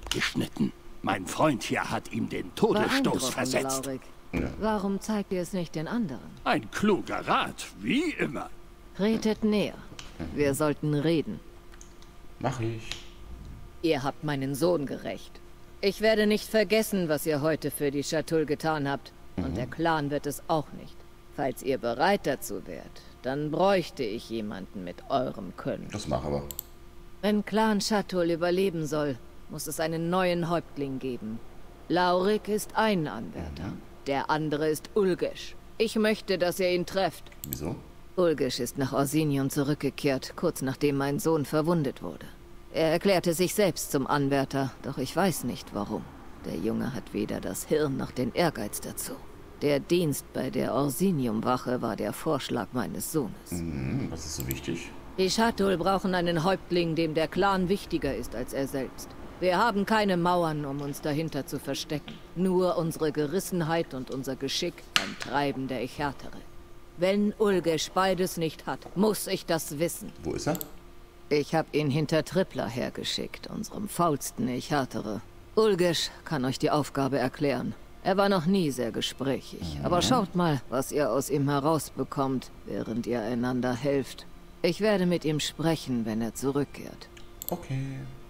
abgeschnitten. Mein Freund hier hat ihm den Todesstoß versetzt. Laurik. Ja. Warum zeigt ihr es nicht den anderen? Ein kluger Rat, wie immer. Tretet näher. Wir sollten reden. Mach ich. Ihr habt meinen Sohn gerächt. Ich werde nicht vergessen, was ihr heute für die Schatull getan habt. Und der Clan wird es auch nicht. Falls ihr bereit dazu wärt, dann bräuchte ich jemanden mit eurem Können. Das mach aber. Wenn Clan Schatull überleben soll, muss es einen neuen Häuptling geben. Laurik ist ein Anwärter. Der andere ist Ulgesch. Ich möchte, dass ihr ihn trefft. Wieso? Ulgesch ist nach Orsinion zurückgekehrt, kurz nachdem mein Sohn verwundet wurde. Er erklärte sich selbst zum Anwärter, doch ich weiß nicht warum. Der Junge hat weder das Hirn noch den Ehrgeiz dazu. Der Dienst bei der Orsinium-Wache war der Vorschlag meines Sohnes. Was ist so wichtig? Die Schatull brauchen einen Häuptling, dem der Clan wichtiger ist als er selbst. Wir haben keine Mauern, um uns dahinter zu verstecken. Nur unsere Gerissenheit und unser Geschick beim Treiben der Echartere. Wenn Ulgesch beides nicht hat, muss ich das wissen. Wo ist er? Ich habe ihn hinter Trippler hergeschickt, unserem faulsten Echartere. Ulgesch kann euch die Aufgabe erklären. Er war noch nie sehr gesprächig. Aber schaut mal, was ihr aus ihm herausbekommt, während ihr einander helft. Ich werde mit ihm sprechen, wenn er zurückkehrt. Okay.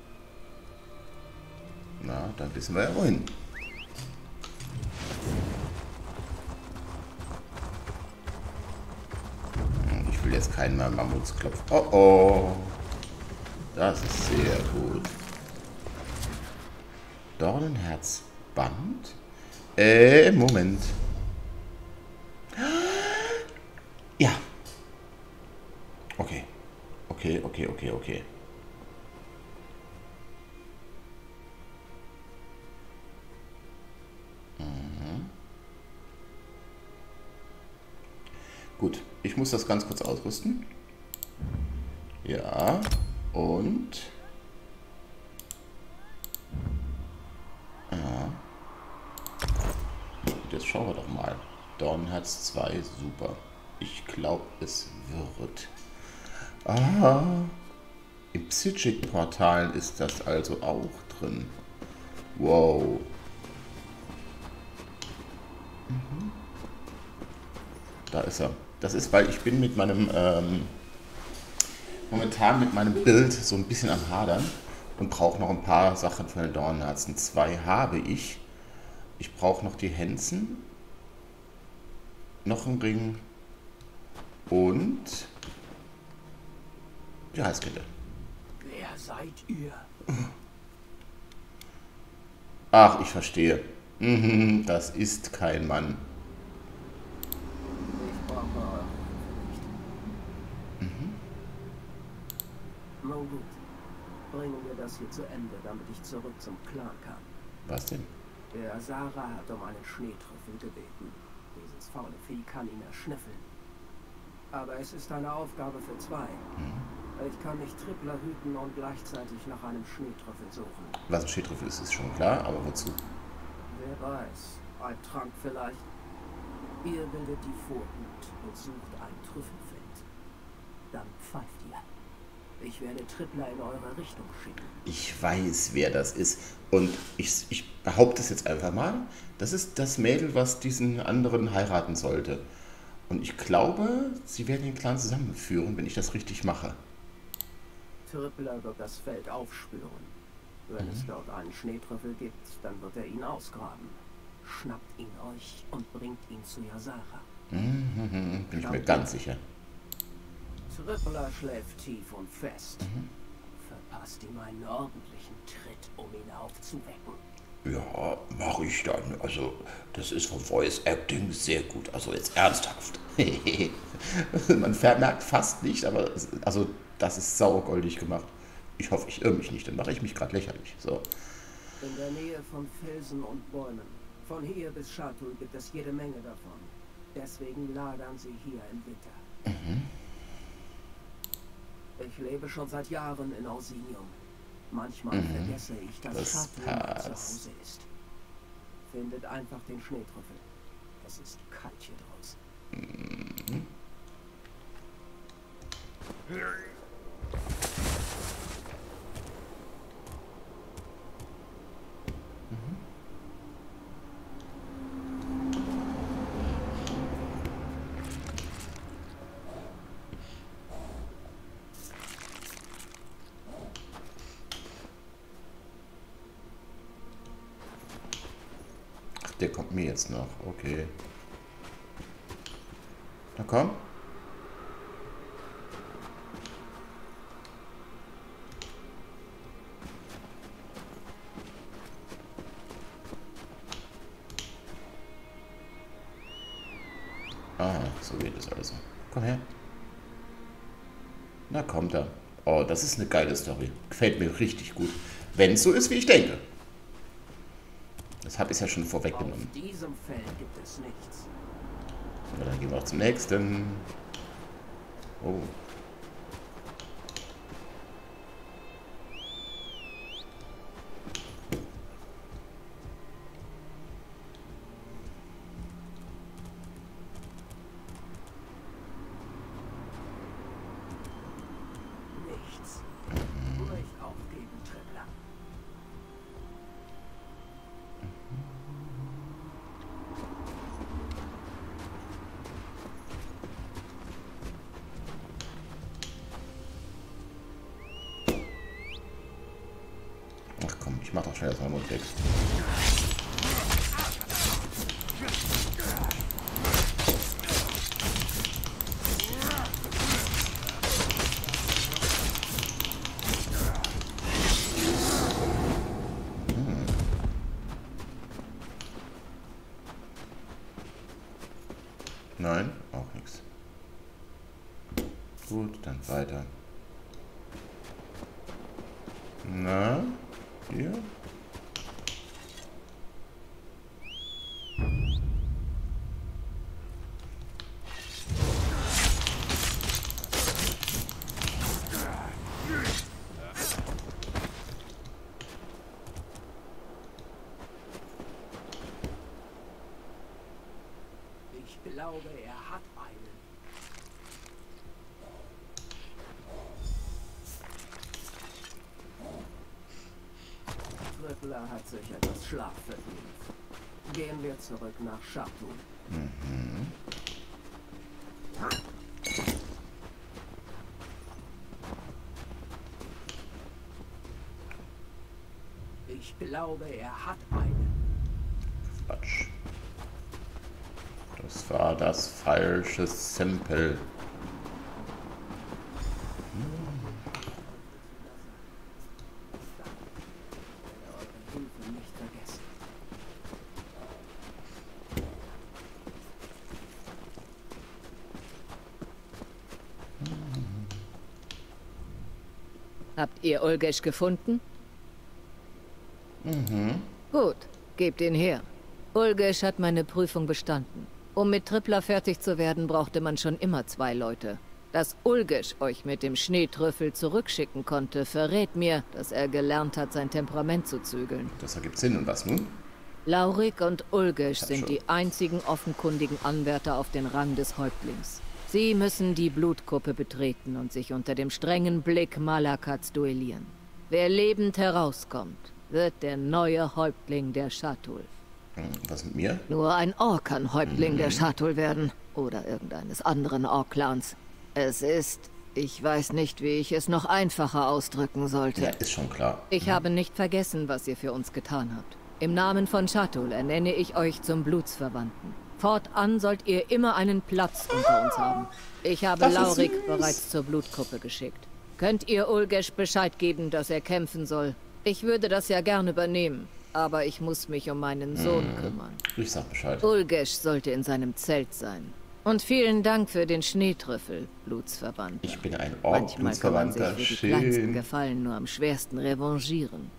Na, dann wissen wir ja wohin. Ich will jetzt keinen mehr Mammuts klopfen. Oh oh. Das ist sehr gut. Dornenherzband? Moment. Ja. Okay. Okay. Gut, ich muss das ganz kurz ausrüsten. Ja, und... Ja. Jetzt schauen wir doch mal. Dornenherz 2, super. Ich glaube, es wird. Ah, im Psychic-Portalen ist das also auch drin. Wow. Da ist er. Das ist, weil ich bin mit meinem, momentan mit meinem Bild so ein bisschen am Hadern und brauche noch ein paar Sachen für den Dornenherzen. 2 habe ich. Ich brauche noch die Hänzen, noch einen Ring und die Halskette. Wer seid ihr? Ach, ich verstehe. Das ist kein Mann. Ich brauche eure Hilfe nicht. Nun gut. Bringen wir das hier zu Ende, damit ich zurück zum Clan kann. Was denn? Der Sarah hat um einen Schneetrüffel gebeten. Dieses faule Vieh kann ihn erschnüffeln. Aber es ist eine Aufgabe für 2. Ich kann nicht Trippler hüten und gleichzeitig nach einem Schneetrüffel suchen. Was ein Schneetrüffel ist, ist schon klar, aber wozu? Wer weiß, ein Trank vielleicht. Ihr bildet die Vorhut und sucht ein Trüffelfeld. Dann pfeift ihr. Ich werde Trippler in eure Richtung schicken. Ich weiß, wer das ist. Und ich behaupte es jetzt einfach mal. Das ist das Mädel, was diesen anderen heiraten sollte. Und ich glaube, sie werden den Clan zusammenführen, wenn ich das richtig mache. Trippler wird das Feld aufspüren. Wenn es dort einen Schneetrüffel gibt, dann wird er ihn ausgraben. Schnappt ihn euch und bringt ihn zu Yasara. Bin ich mir ganz sicher. Trippler schläft tief und fest. Verpasst ihm einen ordentlichen Tritt, um ihn aufzuwecken. Ja, mache ich dann. Also, das ist vom Voice Acting sehr gut. Also jetzt ernsthaft. Man merkt fast nicht, aber also das ist saugoldig gemacht. Ich hoffe, ich irre mich nicht, dann mache ich mich gerade lächerlich. So. In der Nähe von Felsen und Bäumen. Von hier bis Schatull gibt es jede Menge davon. Deswegen lagern sie hier im Winter. Ich lebe schon seit Jahren in Orsinium. Manchmal vergesse ich, dass Schatull mein Zuhause ist. Findet einfach den Schneetrüffel. Es ist kalt hier draußen. Hm. 。 . 。 . 。 . 。 . 。 . 。 . 。 . 。 . 。 . 。 . 。 . 。 . 。 . 。 . 。 . 。 . 。 . 。 . 。 . 。 . 。 。 . 。 。 . 。 。 . 。 . 。 . 。 . Der kommt mir jetzt noch. Okay. Na komm. Ah, so geht es also. Komm her. Na, kommt er. Oh, das ist eine geile Story. Gefällt mir richtig gut. Wenn es so ist, wie ich denke. Das habe ich ja schon vorweggenommen. Auf diesem Feld gibt es nichts. So, dann gehen wir auch zum nächsten. Oh. Nichts. Nicht aufgeben, Trippler. Ach komm, ich mach doch schnell erstmal Mund weg. Nein, auch nichts. Gut, dann weiter. Na, hier? Ich glaube, er hat einen. Trippler hat sich etwas Schlaf verdient. Gehen wir zurück nach Chatul. Ich glaube, er hat einen. Quatsch. Das war das falsche Simpel. Hilfe nicht vergessen. Habt ihr Ulgesch gefunden? Gut, gebt ihn her. Ulgesch hat meine Prüfung bestanden. Um mit Trippler fertig zu werden, brauchte man schon immer 2 Leute. Dass Ulgesch euch mit dem Schneetrüffel zurückschicken konnte, verrät mir, dass er gelernt hat, sein Temperament zu zügeln. Das ergibt Sinn. Und was nun? Laurik und Ulgesch sind schon. die einzigen offenkundigen Anwärter auf den Rang des Häuptlings. Sie müssen die Blutkuppe betreten und sich unter dem strengen Blick Malakats duellieren. Wer lebend herauskommt, wird der neue Häuptling der Chatul. Was mit mir? Nur ein Ork kann Häuptling der Chatul werden. Oder irgendeines anderen Ork-Clans. Es ist... Ich weiß nicht, wie ich es noch einfacher ausdrücken sollte. Ja, ist schon klar. Ich habe nicht vergessen, was ihr für uns getan habt. Im Namen von Chatul ernenne ich euch zum Blutsverwandten. Fortan sollt ihr immer einen Platz unter uns haben. Ich habe Das ist Laurik süß. bereits zur Blutkuppe geschickt. Könnt ihr Ulgesch Bescheid geben, dass er kämpfen soll? Ich würde das ja gern übernehmen, aber ich muss mich um meinen Sohn kümmern. Ich sag Bescheid. Ulgesch sollte in seinem Zelt sein. Und vielen Dank für den Schneetrüffel, Blutsverwandter. Ich bin ein Manchmal kann man sich Ork-Blutsverwandter. für die kleinsten Schön. Gefallen nur am schwersten revanchieren.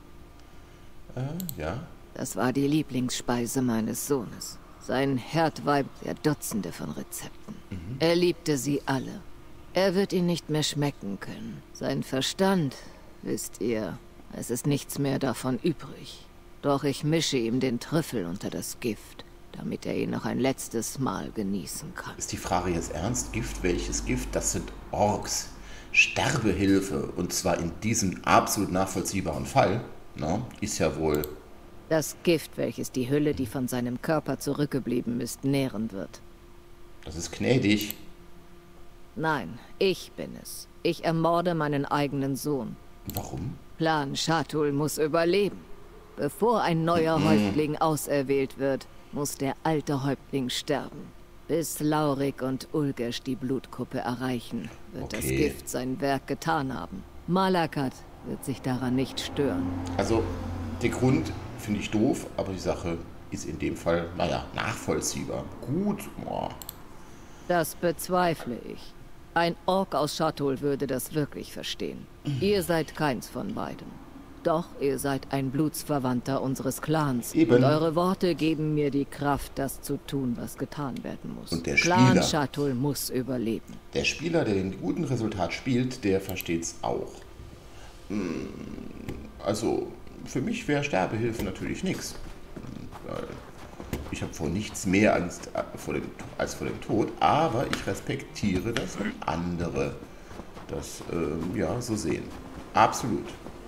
Ja. Das war die Lieblingsspeise meines Sohnes. Sein Herd war der Dutzende von Rezepten. Er liebte sie alle. Er wird ihn nicht mehr schmecken können. Sein Verstand, wisst ihr, es ist nichts mehr davon übrig. Doch ich mische ihm den Trüffel unter das Gift, damit er ihn noch ein letztes Mal genießen kann. Ist die Frage jetzt ernst? Gift? Welches Gift? Das sind Orks. Sterbehilfe. Und zwar in diesem absolut nachvollziehbaren Fall. Na, ist ja wohl... Das Gift, welches die Hülle, die von seinem Körper zurückgeblieben ist, nähren wird. Das ist gnädig. Nein, ich bin es. Ich ermorde meinen eigenen Sohn. Warum? Plan Chatul muss überleben. Bevor ein neuer Häuptling auserwählt wird, muss der alte Häuptling sterben. Bis Laurik und Ulgesch die Blutkuppe erreichen, wird das Gift sein Werk getan haben. Malakat wird sich daran nicht stören. Also, der Grund finde ich doof, aber die Sache ist in dem Fall, naja, nachvollziehbar. Gut, boah. Das bezweifle ich. Ein Ork aus Shadowll würde das wirklich verstehen. Ihr seid keins von beiden. Doch ihr seid ein Blutsverwandter unseres Clans. Eben. Und eure Worte geben mir die Kraft, das zu tun, was getan werden muss. Und der Clan Spieler, Shadowll muss überleben. der Spieler, der den guten Resultat spielt, der versteht's auch. Also, für mich wäre Sterbehilfe natürlich nichts. Ich habe vor nichts mehr als vor dem Tod, aber ich respektiere das, wenn andere das ja, so sehen. Absolut.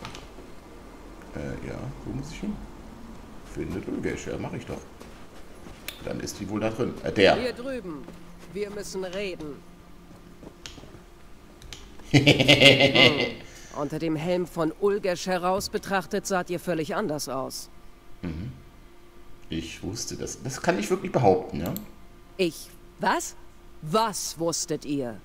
Ja, wo muss ich hin? Findet Ulgesch, ja, mache ich doch. Dann ist die wohl da drin. Der. Hier drüben. Wir müssen reden. Unter dem Helm von Ulgesch heraus betrachtet saht ihr völlig anders aus. Ich wusste das. Das kann ich wirklich behaupten, ja? Was? Was wusstet ihr?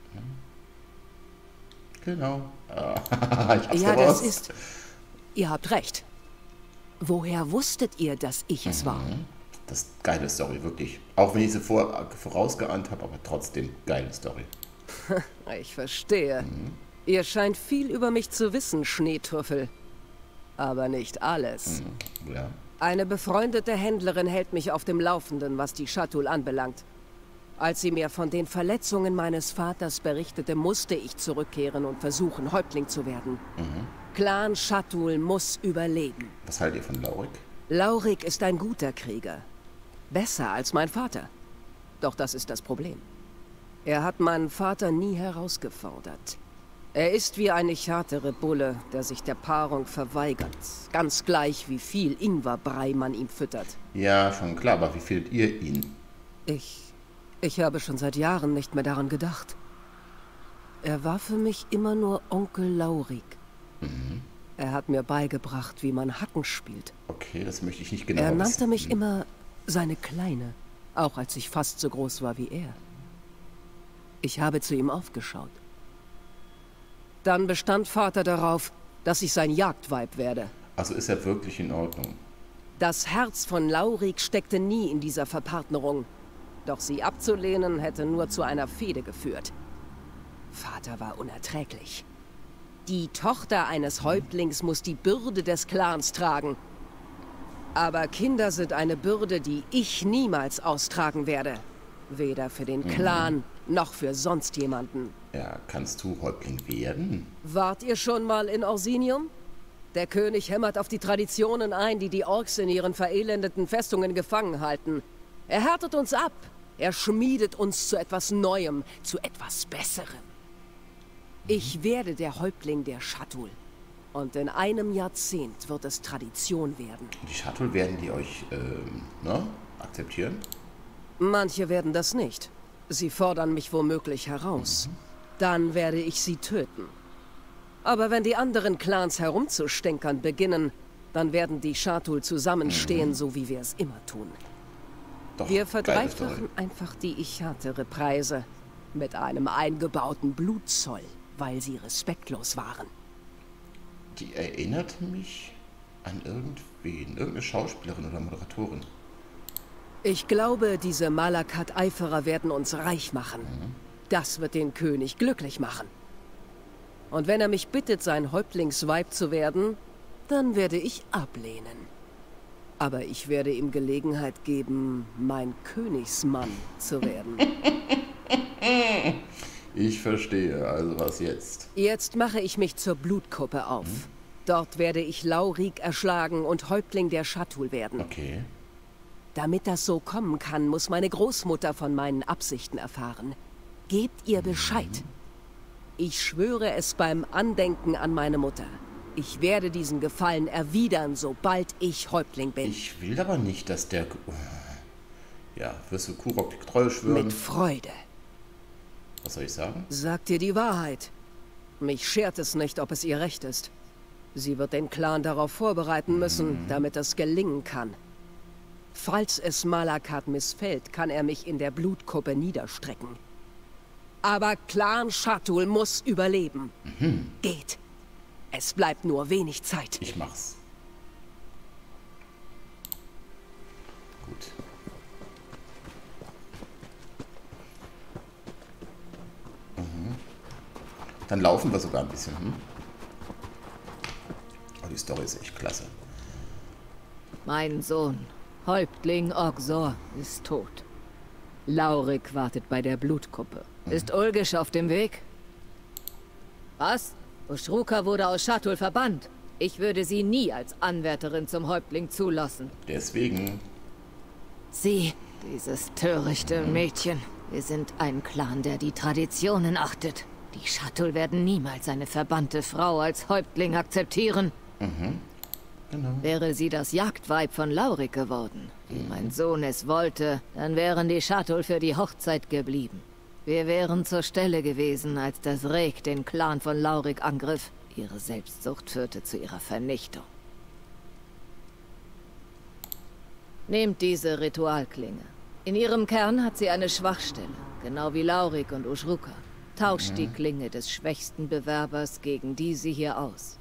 Genau. Ich hab's Ja, raus. das ist... Ihr habt recht. Woher wusstet ihr, dass ich es war? Das ist eine geile Story, wirklich. Auch wenn ich sie vorausgeahnt habe, aber trotzdem geile Story. Ich verstehe. Ihr scheint viel über mich zu wissen, Schneetrüffel. Aber nicht alles. Ja. Eine befreundete Händlerin hält mich auf dem Laufenden, was die Shadowll anbelangt. Als sie mir von den Verletzungen meines Vaters berichtete, musste ich zurückkehren und versuchen, Häuptling zu werden. Clan Shadowll muss überleben. Was haltet ihr von Laurik? Laurik ist ein guter Krieger. Besser als mein Vater. Doch das ist das Problem. Er hat meinen Vater nie herausgefordert. Er ist wie eine härtere Bulle, der sich der Paarung verweigert. Ganz gleich, wie viel Ingwerbrei man ihm füttert. Ja, schon klar, aber wie findet ihr ihn? Ich habe schon seit Jahren nicht mehr daran gedacht. Er war für mich immer nur Onkel Laurik. Er hat mir beigebracht, wie man Hacken spielt. Okay, das möchte ich nicht genau Er wissen. nannte mich immer seine Kleine, auch als ich fast so groß war wie er. Ich habe zu ihm aufgeschaut. Dann bestand Vater darauf, dass ich sein Jagdweib werde. Also ist er wirklich in Ordnung? Das Herz von Laurik steckte nie in dieser Verpartnerung. Doch sie abzulehnen, hätte nur zu einer Fehde geführt. Vater war unerträglich. Die Tochter eines Häuptlings muss die Bürde des Clans tragen. Aber Kinder sind eine Bürde, die ich niemals austragen werde. Weder für den Clan, noch für sonst jemanden. Ja, kannst du Häuptling werden? Wart ihr schon mal in Orsinium? Der König hämmert auf die Traditionen ein, die die Orks in ihren verelendeten Festungen gefangen halten. Er härtet uns ab. Er schmiedet uns zu etwas Neuem, zu etwas Besserem. Ich werde der Häuptling der Shadowll. Und in einem Jahrzehnt wird es Tradition werden. Die Shadowll werden die euch, akzeptieren? Manche werden das nicht. Sie fordern mich womöglich heraus. Dann werde ich sie töten. Aber wenn die anderen Clans herumzustänkern beginnen, dann werden die Shadowll zusammenstehen, so wie wir es immer tun. Doch, Wir geile verdreifachen Story. einfach die härtere Preise mit einem eingebauten Blutzoll, weil sie respektlos waren. Die erinnert mich an irgendwen, irgendeine Schauspielerin oder Moderatorin. Ich glaube, diese Malakat-Eiferer werden uns reich machen. Das wird den König glücklich machen. Und wenn er mich bittet, sein Häuptlingsweib zu werden, dann werde ich ablehnen. Aber ich werde ihm Gelegenheit geben, mein Königsmann zu werden. Ich verstehe, also was jetzt? Jetzt mache ich mich zur Blutkuppe auf. Dort werde ich Laurik erschlagen und Häuptling der Shadowll werden. Okay. Damit das so kommen kann, muss meine Großmutter von meinen Absichten erfahren. Gebt ihr Bescheid. Ich schwöre es beim Andenken an meine Mutter. Ich werde diesen Gefallen erwidern, sobald ich Häuptling bin. Ich will aber nicht, dass der... Ja, wirst du Kurok die Treue schwören? Mit Freude. Was soll ich sagen? Sagt ihr die Wahrheit. Mich schert es nicht, ob es ihr Recht ist. Sie wird den Clan darauf vorbereiten müssen, damit es gelingen kann. Falls es Malakat missfällt, kann er mich in der Blutkuppe niederstrecken. Aber Clan Shatul muss überleben. Geht. Es bleibt nur wenig Zeit. Ich mach's. Gut. Dann laufen wir sogar ein bisschen. Oh, die Story ist echt klasse. Mein Sohn, Häuptling Oxor, ist tot. Laurik wartet bei der Blutkuppe. Ist Ulgisch auf dem Weg? Was? Ushruka wurde aus Shatul verbannt. Ich würde sie nie als Anwärterin zum Häuptling zulassen. Deswegen. Sie, dieses törichte Mädchen. Wir sind ein Clan, der die Traditionen achtet. Die Shatul werden niemals eine verbannte Frau als Häuptling akzeptieren. Genau. Wäre sie das Jagdweib von Laurik geworden, wie mein Sohn es wollte, dann wären die Shatul für die Hochzeit geblieben. Wir wären zur Stelle gewesen, als das Reg den Clan von Laurik angriff. Ihre Selbstsucht führte zu ihrer Vernichtung. Nehmt diese Ritualklinge. In ihrem Kern hat sie eine Schwachstelle, genau wie Laurik und Ushruka. Tauscht die Klinge des schwächsten Bewerbers gegen diese hier aus.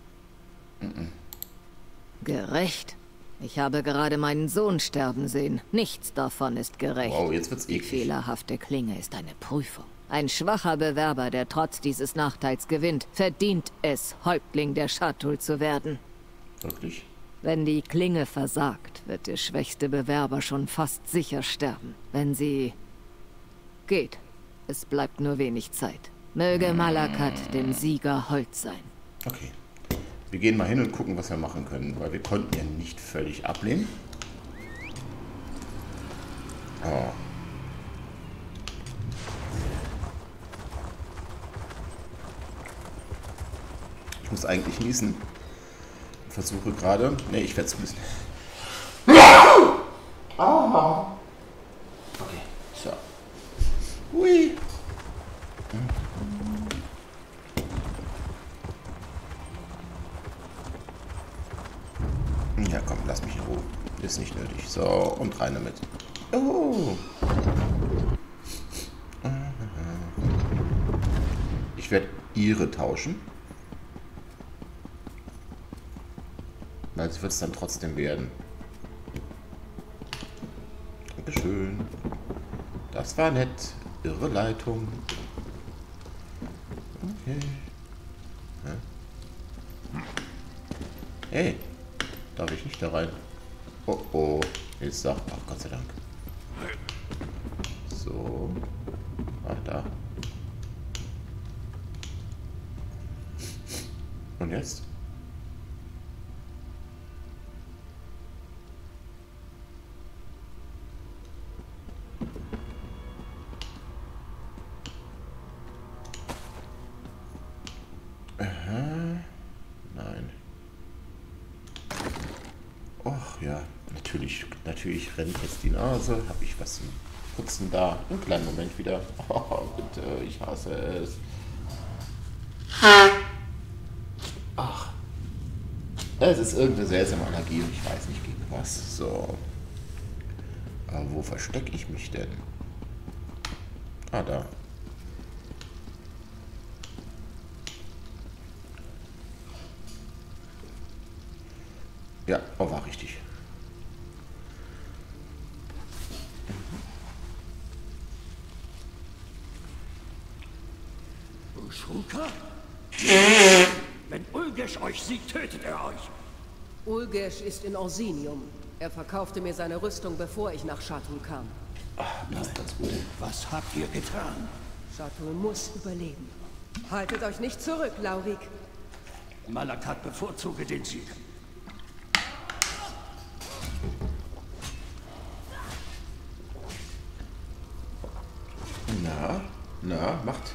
Gerecht? Ich habe gerade meinen Sohn sterben sehen. Nichts davon ist gerecht. Wow, jetzt wird's Die eklig. fehlerhafte Klinge ist eine Prüfung. Ein schwacher Bewerber, der trotz dieses Nachteils gewinnt, verdient es, Häuptling der Shatul zu werden. Wirklich? Wenn die Klinge versagt, wird der schwächste Bewerber schon fast sicher sterben. Wenn sie... Geht. Es bleibt nur wenig Zeit. Möge Malakat dem Sieger hold sein. Okay. Wir gehen mal hin und gucken, was wir machen können, weil wir konnten ja nicht völlig ablehnen. Oh. Ich muss eigentlich niesen. Ich versuche gerade... Ne, ich werde es müssen. Okay, so. Hui. Ja, komm, lass mich in Ruhe. Ist nicht nötig. So, und rein damit. Oh. Ich werde ihre tauschen. Weil sie wird es dann trotzdem werden. Dankeschön. Das war nett. Irre Leitung. Okay. Hey. Darf ich nicht da rein? Oh oh. Jetzt sagt. Ach, Gott sei Dank. So. Ah, da. Und jetzt? Nein. Och ja, natürlich rennt jetzt die Nase. Habe ich was zum Putzen da? Einen kleinen Moment wieder. Oh, bitte, ich hasse es. Ach. Es ist irgendeine seltsame Allergie und ich weiß nicht gegen was. So. Aber wo verstecke ich mich denn? Ah, da. Ja, oh, war richtig. Ushruka? Wenn Ulgisch euch sieht, tötet er euch. Ulgisch ist in Orsinium. Er verkaufte mir seine Rüstung, bevor ich nach Shatul kam. Passt ganz gut. Was habt ihr getan? Shatul muss überleben. Haltet euch nicht zurück, Laurik. Malakat bevorzuge den Sieg. Na, macht.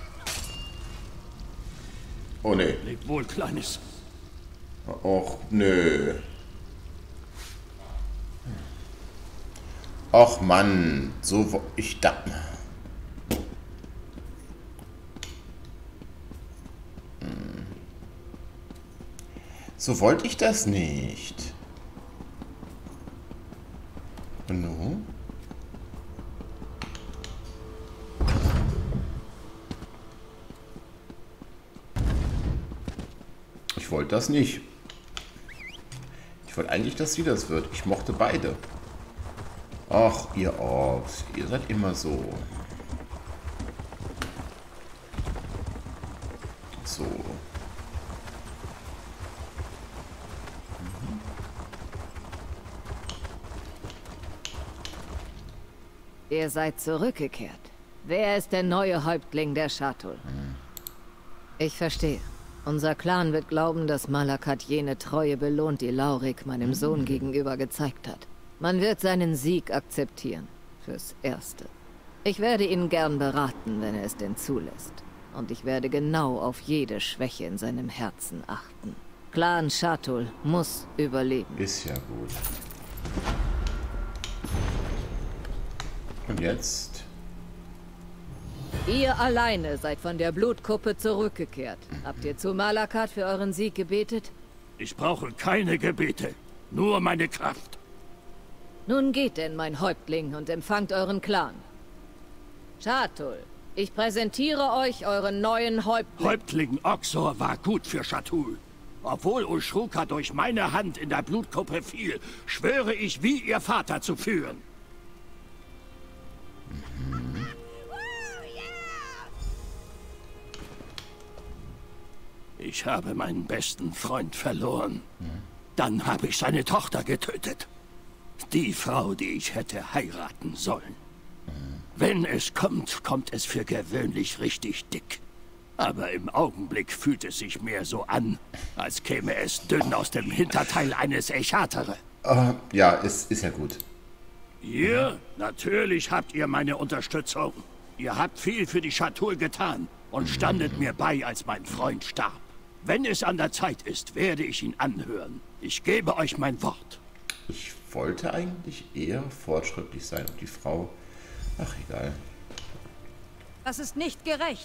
Oh, ne. Lebt wohl, Kleines. Och, nö. Och, Mann. So, ich da. So wollte ich das nicht. No. Ich wollte das nicht. Ich wollte eigentlich, dass sie das wird. Ich mochte beide. Ach, ihr Orks, ihr seid immer so. So. Ihr seid zurückgekehrt. Wer ist der neue Häuptling der Shatul? Ich verstehe. Unser Clan wird glauben, dass Malakat jene Treue belohnt, die Laurik meinem Sohn gegenüber gezeigt hat. Man wird seinen Sieg akzeptieren. Fürs Erste. Ich werde ihn gern beraten, wenn er es denn zulässt. Und ich werde genau auf jede Schwäche in seinem Herzen achten. Clan Shatul muss überleben. Ist ja gut. Und jetzt? Ihr alleine seid von der Blutkuppe zurückgekehrt. Habt ihr zu Malakat für euren Sieg gebetet? Ich brauche keine Gebete, nur meine Kraft. Nun geht denn, mein Häuptling, und empfangt euren Clan. Shatul, ich präsentiere euch euren neuen Häuptling. Häuptling Oxor war gut für Shatul. Obwohl Ushruka durch meine Hand in der Blutkuppe fiel, schwöre ich, wie ihr Vater zu führen. Ich habe meinen besten Freund verloren. Dann habe ich seine Tochter getötet. Die Frau, die ich hätte heiraten sollen. Wenn es kommt, kommt es für gewöhnlich richtig dick. Aber im Augenblick fühlt es sich mehr so an, als käme es dünn aus dem Hinterteil eines Echatere. Ja, ist ja gut. Ihr? Natürlich habt ihr meine Unterstützung. Ihr habt viel für die Shatul getan und standet mir bei, als mein Freund starb. Wenn es an der Zeit ist, werde ich ihn anhören. Ich gebe euch mein Wort. Ich wollte eigentlich eher fortschrittlich sein und die Frau... Ach, egal. Das ist nicht gerecht.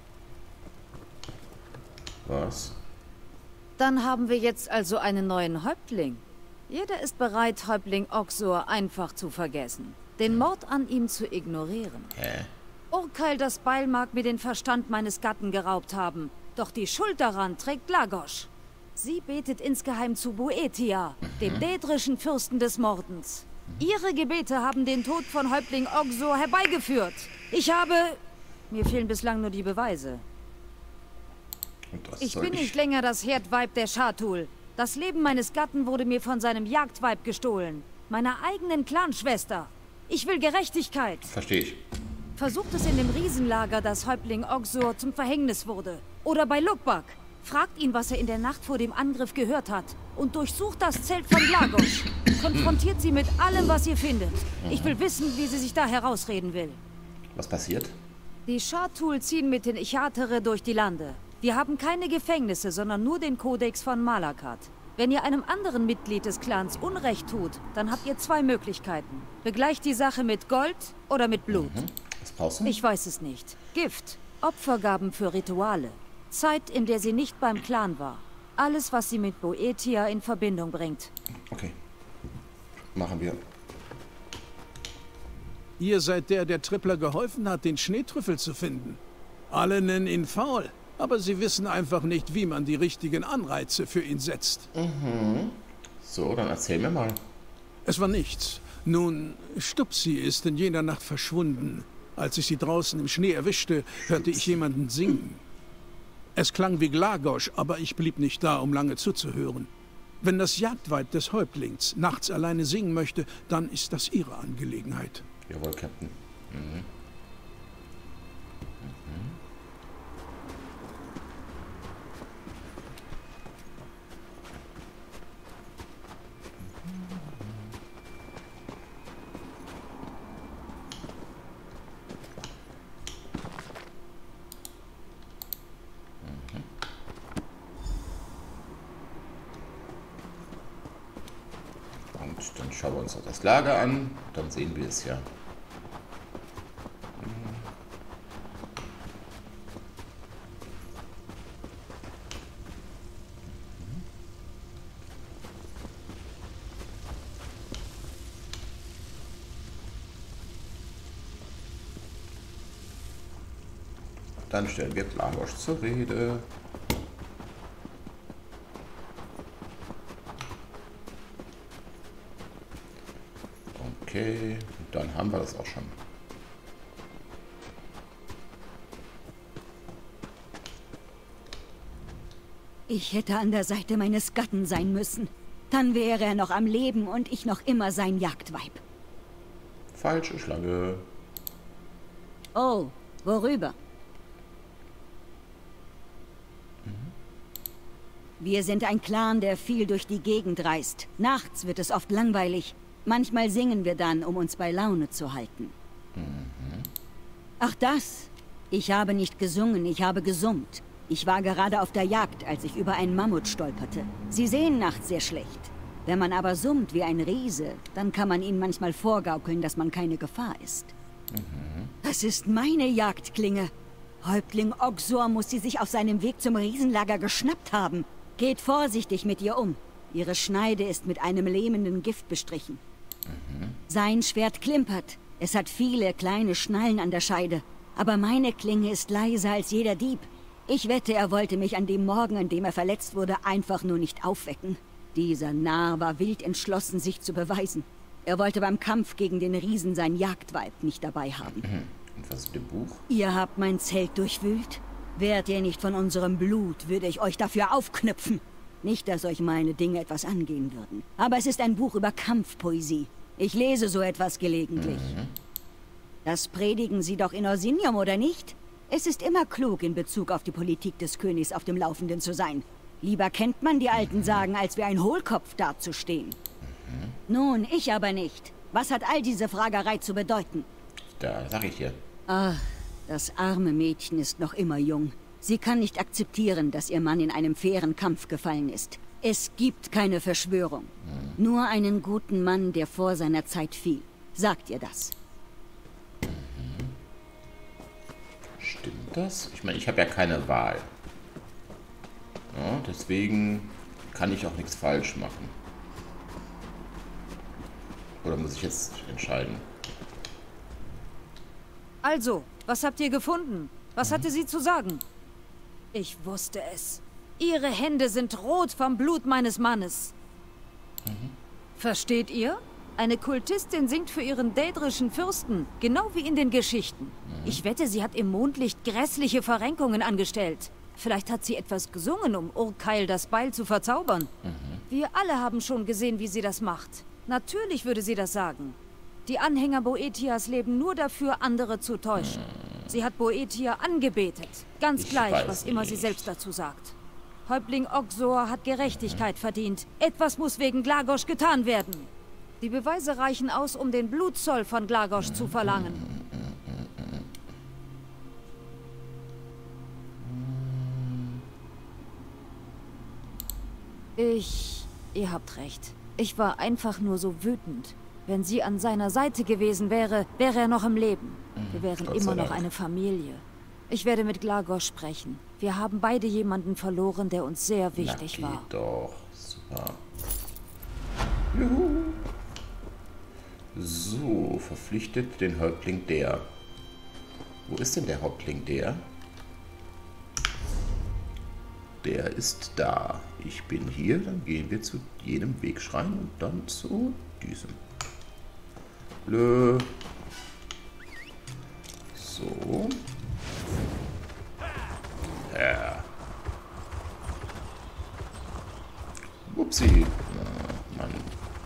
Was? Dann haben wir jetzt also einen neuen Häuptling. Jeder ist bereit, Häuptling Oxor einfach zu vergessen. Den Mord an ihm zu ignorieren. Hä? Urkeil das Beil mag mir den Verstand meines Gatten geraubt haben. Doch die Schuld daran trägt Lagos. Sie betet insgeheim zu Boetia, dem dädrischen Fürsten des Mordens. Ihre Gebete haben den Tod von Häuptling Oxor herbeigeführt. Ich habe... Mir fehlen bislang nur die Beweise. Und das Ich soll bin nicht länger das Herdweib der Shatul. Das Leben meines Gatten wurde mir von seinem Jagdweib gestohlen. Meiner eigenen Clanschwester. Ich will Gerechtigkeit. Verstehe ich. Versucht es in dem Riesenlager, das Häuptling Oxor zum Verhängnis wurde. Oder bei Lukbak. Fragt ihn, was er in der Nacht vor dem Angriff gehört hat. Und durchsucht das Zelt von Lagos. Konfrontiert sie mit allem, was ihr findet. Ich will wissen, wie sie sich da herausreden will. Was passiert? Die Shatul ziehen mit den Echatere durch die Lande. Wir haben keine Gefängnisse, sondern nur den Kodex von Malakat. Wenn ihr einem anderen Mitglied des Clans Unrecht tut, dann habt ihr zwei Möglichkeiten. Begleicht die Sache mit Gold oder mit Blut. Was brauchst du? Ich weiß es nicht. Gift, Opfergaben für Rituale, Zeit, in der sie nicht beim Clan war. Alles, was sie mit Boetia in Verbindung bringt. Okay. Machen wir. Ihr seid der Trippler geholfen hat, den Schneetrüffel zu finden. Alle nennen ihn faul, aber sie wissen einfach nicht, wie man die richtigen Anreize für ihn setzt. So, dann erzähl mir mal. Es war nichts. Nun, Stupsi ist in jener Nacht verschwunden. Als ich sie draußen im Schnee erwischte, hörte ich jemanden singen. Es klang wie Glagosch, aber ich blieb nicht da, um lange zuzuhören. Wenn das Jagdweib des Häuptlings nachts alleine singen möchte, dann ist das ihre Angelegenheit. Jawohl, Captain. Und dann schauen wir uns noch das Lager an, dann sehen wir es ja. Dann stellen wir Glagosch zur Rede. Okay, dann haben wir das auch schon. Ich hätte an der Seite meines Gatten sein müssen. Dann wäre er noch am Leben und ich noch immer sein Jagdweib. Falsche Schlange. Oh, worüber? Wir sind ein Clan, der viel durch die Gegend reist. Nachts wird es oft langweilig. Manchmal singen wir dann, um uns bei Laune zu halten. Ach das? Ich habe nicht gesungen, ich habe gesummt. Ich war gerade auf der Jagd, als ich über einen Mammut stolperte. Sie sehen nachts sehr schlecht. Wenn man aber summt wie ein Riese, dann kann man ihnen manchmal vorgaukeln, dass man keine Gefahr ist. Das ist meine Jagdklinge. Häuptling Oxor muss sie sich auf seinem Weg zum Riesenlager geschnappt haben. Geht vorsichtig mit ihr um. Ihre Schneide ist mit einem lähmenden Gift bestrichen. Sein Schwert klimpert. Es hat viele kleine Schnallen an der Scheide. Aber meine Klinge ist leiser als jeder Dieb. Ich wette, er wollte mich an dem Morgen, an dem er verletzt wurde, einfach nur nicht aufwecken. Dieser Narr war wild entschlossen, sich zu beweisen. Er wollte beim Kampf gegen den Riesen sein Jagdweib nicht dabei haben. Und was ist im Buch? Ihr habt mein Zelt durchwühlt. Wärt ihr nicht von unserem Blut, würde ich euch dafür aufknüpfen. Nicht, dass euch meine Dinge etwas angehen würden. Aber es ist ein Buch über Kampfpoesie. Ich lese so etwas gelegentlich. Das predigen Sie doch in Orsinium, oder nicht? Es ist immer klug, in Bezug auf die Politik des Königs auf dem Laufenden zu sein. Lieber kennt man die alten Sagen, als wie ein Hohlkopf dazustehen. Nun, ich aber nicht. Was hat all diese Fragerei zu bedeuten? Da sag ich dir. Ach, das arme Mädchen ist noch immer jung. Sie kann nicht akzeptieren, dass ihr Mann in einem fairen Kampf gefallen ist. Es gibt keine Verschwörung. Nur einen guten Mann, der vor seiner Zeit fiel. Sagt ihr das? Stimmt das? Ich meine, ich habe ja keine Wahl. Ja, deswegen kann ich auch nichts falsch machen. Oder muss ich jetzt entscheiden? Also, was habt ihr gefunden? Was hatte sie zu sagen? Ich wusste es. Ihre Hände sind rot vom Blut meines Mannes. Versteht ihr? Eine Kultistin singt für ihren dädrischen Fürsten, genau wie in den Geschichten. Ich wette, sie hat im Mondlicht grässliche Verrenkungen angestellt. Vielleicht hat sie etwas gesungen, um Urkeil das Beil zu verzaubern. Wir alle haben schon gesehen, wie sie das macht. Natürlich würde sie das sagen. Die Anhänger Boetias leben nur dafür, andere zu täuschen. Sie hat Boetia angebetet. Ganz gleich, was immer sie selbst dazu sagt. Häuptling Oxor hat Gerechtigkeit verdient. Etwas muss wegen Glagosch getan werden. Die Beweise reichen aus, um den Blutzoll von Glagosch zu verlangen. Ihr habt recht. Ich war einfach nur so wütend. Wenn sie an seiner Seite gewesen wäre, wäre er noch im Leben. Wir wären immer noch eine Familie. Ich werde mit Glagosch sprechen. Wir haben beide jemanden verloren, der uns sehr wichtig war. Doch, super. Juhu. So, verpflichtet den Häuptling der. Wo ist denn der Häuptling der? Der ist da. Ich bin hier, dann gehen wir zu jenem Wegschrein und dann zu diesem. Blö. So. Ja. Upsi. Oh, Mann.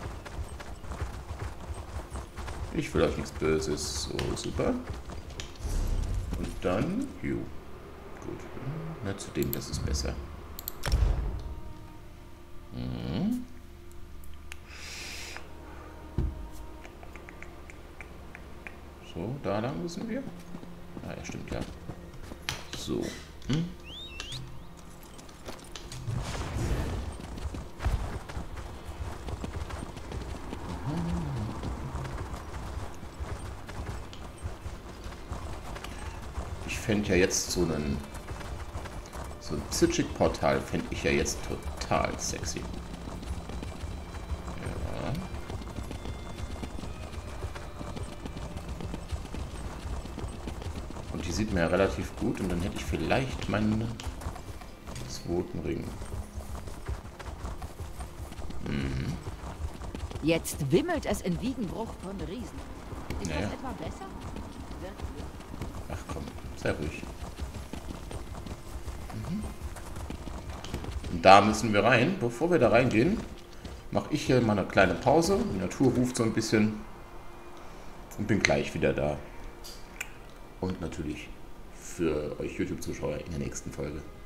Ich will euch nichts Böses. So, super. Und dann, gut. Na, zu dem, das ist besser. So, da lang müssen wir. Ah, ja, stimmt, ja. So. Ich fände ja jetzt so ein Psychic-Portal fände ich ja jetzt total sexy. Ja. sieht man ja relativ gut und dann hätte ich vielleicht meinen zweiten Ring. Jetzt wimmelt es in Wiedenbruch von Riesen. Ist Naja. das etwa besser? Ach komm, sehr ruhig. Und da müssen wir rein. Bevor wir da reingehen, mache ich hier mal eine kleine Pause. Die Natur ruft so ein bisschen. Und bin gleich wieder da. Und natürlich für euch YouTube-Zuschauer in der nächsten Folge.